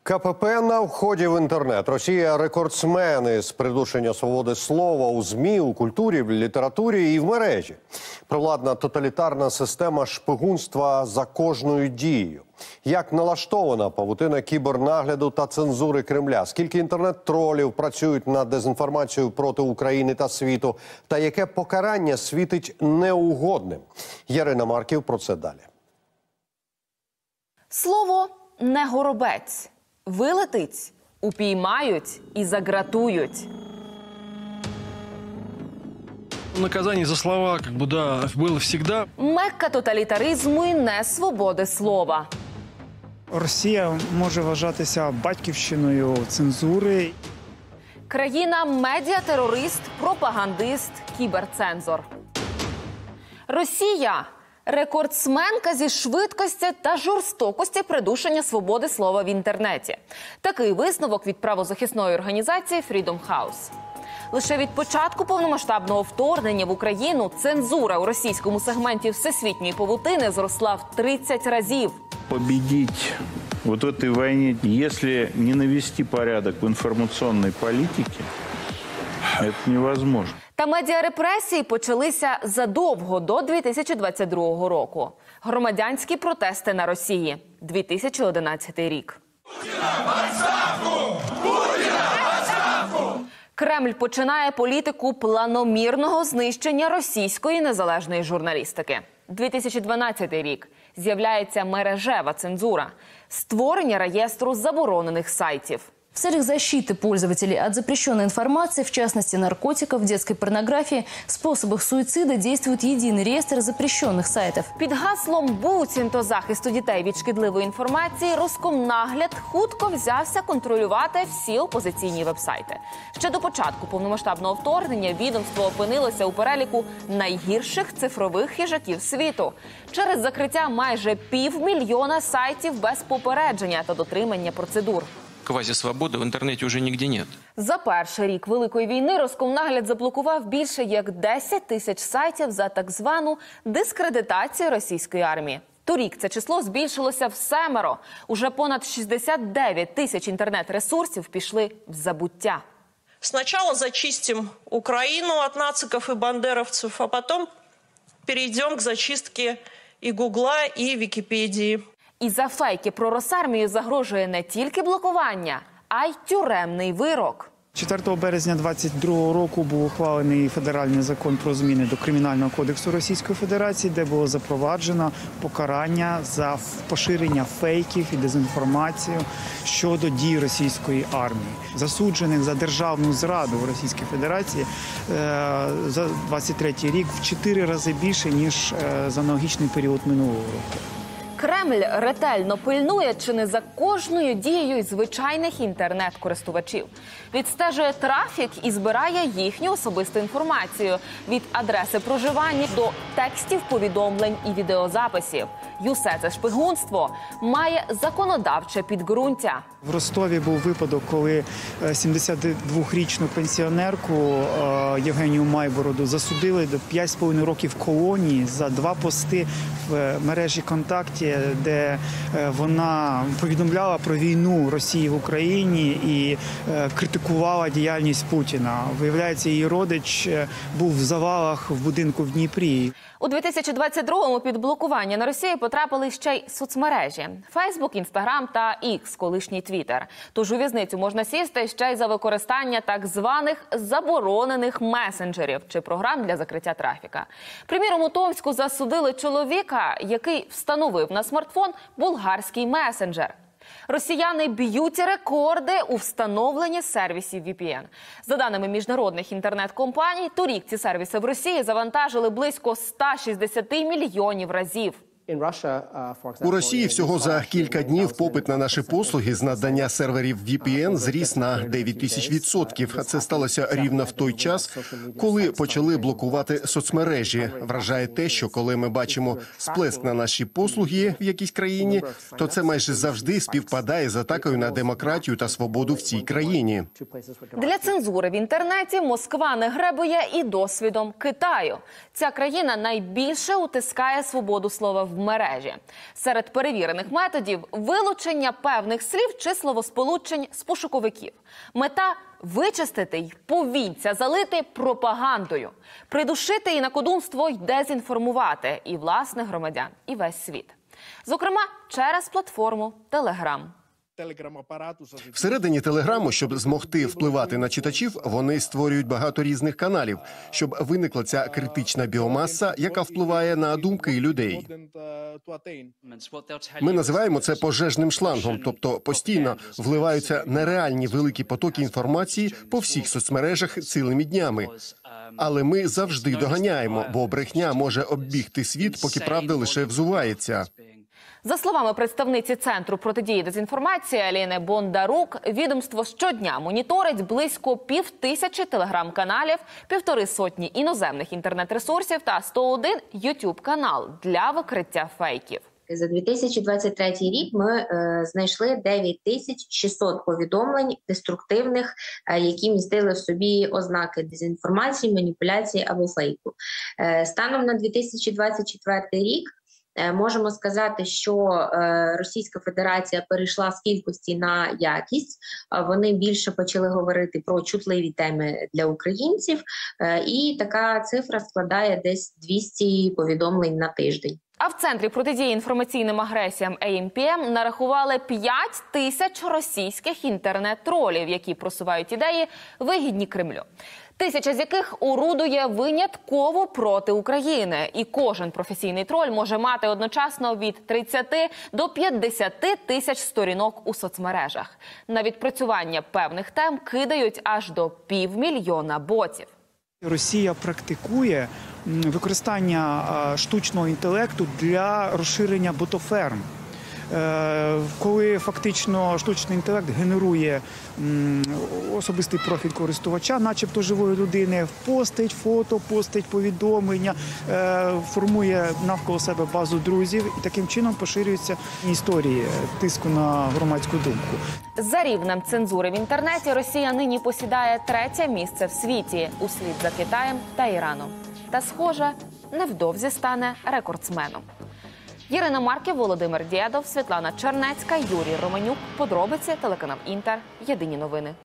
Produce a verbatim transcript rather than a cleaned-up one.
Ка Пе Пе на вході в інтернет. Росія – рекордсмени з придушення свободи слова у ЗМІ, у культурі, в літературі і в мережі. Провладна тоталітарна система шпигунства за кожною дією. Як налаштована павутина кібернагляду та цензури Кремля? Скільки інтернет-тролів працюють над дезінформацією проти України та світу? Та яке покарання світить неугодним? Ярина Марків про це далі. Слово не горобець. Вилетить, упіймають і загратують. Наказание за слова, как бы, да, было всегда. Мекка тоталітаризму і несвободи слова. Росія може вважатися батьківщиною цензури. Країна – медіатерорист, пропагандист, кіберцензор. Росія – рекордсменка зі швидкості та жорстокості придушення свободи слова в інтернеті. Такий висновок від правозахисної організації Freedom House. Лише від початку повномасштабного вторгнення в Україну цензура у російському сегменті всесвітньої павутини зросла в тридцять разів. Победить вот этой войне, если не навести порядок в информационной политике, это невозможно. Та медіарепресії почалися задовго до дві тисячі двадцять другого року. Громадянські протести на Росії. дві тисячі одинадцятий рік. Кремль починає політику планомірного знищення російської незалежної журналістики. дві тисячі дванадцятий рік. З'являється мережева цензура. Створення реєстру заборонених сайтів. В целях защиты пользователей от запрещенной информации, в частности наркотиков, детской порнографии, способах суицида, действует единый реестр запрещенных сайтов. Під гаслом буцімто захисту дітей від шкідливої інформації Роскомнагляд хутко взявся контролювати всі опозиційні вебсайти. Ще до початку повномасштабного вторгнення відомство опинилося у переліку найгірших цифрових хижаків світу. Через закриття майже півмільйона сайтів без попередження та дотримання процедур. Квазісвободи в інтернеті вже ніде нет. За перший рік Великої війни Роскомнагляд заблокував більше як десять тисяч сайтів за так звану дискредитацію російської армії. Торік це число збільшилося в семеро. Уже понад шістдесят дев'ять тисяч інтернет-ресурсів пішли в забуття. Спочатку зачистимо Україну від нациків і бандеровців, а потім перейдемо к зачистці і Гугла, і Вікіпедії. І за фейки про Росармію загрожує не тільки блокування, а й тюремний вирок. четвертого березня двадцять другого року був ухвалений федеральний закон про зміни до Кримінального кодексу Російської Федерації, де було запроваджено покарання за поширення фейків і дезінформацію щодо дій російської армії. Засуджених за державну зраду в Російській Федерації за двадцять третій рік в чотири рази більше, ніж за аналогічний період минулого року. Кремль ретельно пильнує чи не за кожною дією звичайних інтернет-користувачів. Відстежує трафік і збирає їхню особисту інформацію. Від адреси проживання до текстів, повідомлень і відеозаписів. І усе це шпигунство має законодавче підґрунтя. В Ростові був випадок, коли сімдесятидвохрічну пенсіонерку Євгенію Майбороду засудили до п'ять з половиною років колонії за два пости в мережі «Контакті», де вона повідомляла про війну Росії в Україні і критикувала діяльність Путіна. Виявляється, її родич був в завалах в будинку в Дніпрі. У дві тисячі двадцять другому під блокування на Росії потрапили ще й соцмережі – Фейсбук, Інстаграм та Ікс, колишній Твіттер. Тож у в'язницю можна сісти ще й за використання так званих заборонених месенджерів чи програм для закриття трафіка. Приміром, у Томську засудили чоловіка, який встановив на смартфон булгарський месенджер. Росіяни б'ють рекорди у встановленні сервісів ві пі ен. За даними міжнародних інтернет-компаній, торік ці сервіси в Росії завантажили близько ста шістдесяти мільйонів разів. У Росії всього за кілька днів попит на наші послуги з надання серверів ві пі ен зріс на дев'ять тисяч відсотків. Це сталося рівно в той час, коли почали блокувати соцмережі. Вражає те, що коли ми бачимо сплеск на наші послуги в якійсь країні, то це майже завжди співпадає з атакою на демократію та свободу в цій країні. Для цензури в інтернеті Москва не гребує і досвідом Китаю. Ця країна найбільше утискає свободу слова в в мережі. Серед перевірених методів – вилучення певних слів чи словосполучень з пошуковиків. Мета – вичистити й повінця залити пропагандою, придушити інакодумство й дезінформувати і власних громадян, і весь світ. Зокрема, через платформу Телеграм. Всередині Телеграму, щоб змогти впливати на читачів, вони створюють багато різних каналів, щоб виникла ця критична біомаса, яка впливає на думки людей. Ми називаємо це пожежним шлангом, тобто постійно вливаються нереальні великі потоки інформації по всіх соцмережах цілими днями. Але ми завжди доганяємо, бо брехня може оббігти світ, поки правда лише взувається. За словами представниці Центру протидії дезінформації Аліни Бондарук, відомство щодня моніторить близько півтисячі телеграм-каналів, півтори сотні іноземних інтернет-ресурсів та сто один ютуб-канал для викриття фейків. За дві тисячі двадцять третій рік ми е, знайшли дев'ять тисяч шістсот повідомлень деструктивних, е, які містили в собі ознаки дезінформації, маніпуляції або фейку. Е, станом на дві тисячі двадцять четвертий рік можемо сказати, що Російська Федерація перейшла з кількості на якість. Вони більше почали говорити про чутливі теми для українців. І така цифра складає десь двісті повідомлень на тиждень. А в Центрі протидії інформаційним агресіям ей ем пі ем нарахували п'ять тисяч російських інтернет-тролів, які просувають ідеї, вигідні Кремлю. Тисяча з яких орудує винятково проти України. І кожен професійний троль може мати одночасно від тридцяти до п'ятдесяти тисяч сторінок у соцмережах. На відпрацювання певних тем кидають аж до півмільйона ботів. Росія практикує використання штучного інтелекту для розширення ботоферм. Коли фактично штучний інтелект генерує особистий профіль користувача, начебто живої людини, постить фото, постить повідомлення, формує навколо себе базу друзів і таким чином поширюються історії тиску на громадську думку. За рівнем цензури в інтернеті Росія нині посідає третє місце в світі, услід за Китаєм та Іраном. Та, схоже, невдовзі стане рекордсменом. Ірина Марків, Володимир Дєдов, Світлана Чернецька, Юрій Романюк. Подробиці, телеканал Інтер. Єдині новини.